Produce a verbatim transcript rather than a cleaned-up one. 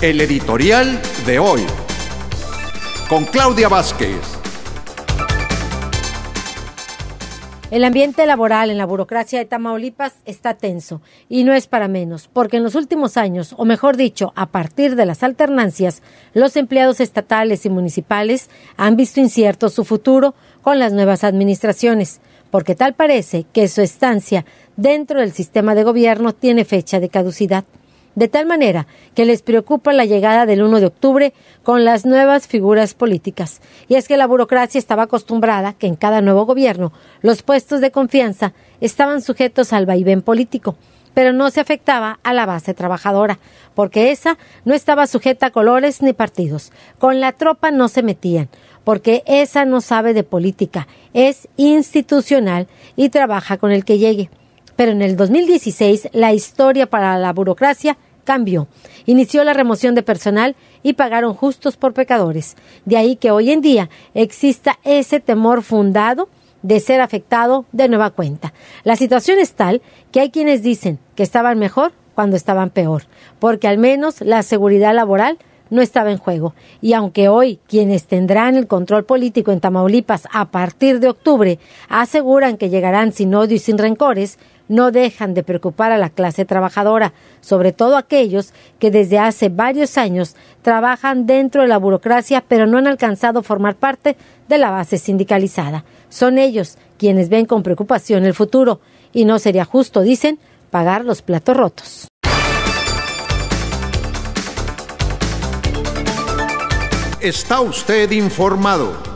El editorial de hoy, con Claudia Vázquez. El ambiente laboral en la burocracia de Tamaulipas está tenso, y no es para menos, porque en los últimos años, o mejor dicho, a partir de las alternancias, los empleados estatales y municipales han visto incierto su futuro con las nuevas administraciones, porque tal parece que su estancia dentro del sistema de gobierno tiene fecha de caducidad. De tal manera que les preocupa la llegada del primero de octubre con las nuevas figuras políticas. Y es que la burocracia estaba acostumbrada que en cada nuevo gobierno los puestos de confianza estaban sujetos al vaivén político, pero no se afectaba a la base trabajadora, porque esa no estaba sujeta a colores ni partidos. Con la tropa no se metían, porque esa no sabe de política, es institucional y trabaja con el que llegue. Pero en el dos mil dieciséis la historia para la burocracia cambió. Inició la remoción de personal y pagaron justos por pecadores. De ahí que hoy en día exista ese temor fundado de ser afectado de nueva cuenta. La situación es tal que hay quienes dicen que estaban mejor cuando estaban peor, porque al menos la seguridad laboral no estaba en juego. Y aunque hoy quienes tendrán el control político en Tamaulipas a partir de octubre aseguran que llegarán sin odio y sin rencores, no dejan de preocupar a la clase trabajadora, sobre todo aquellos que desde hace varios años trabajan dentro de la burocracia pero no han alcanzado a formar parte de la base sindicalizada. Son ellos quienes ven con preocupación el futuro y no sería justo, dicen, pagar los platos rotos. Está usted informado.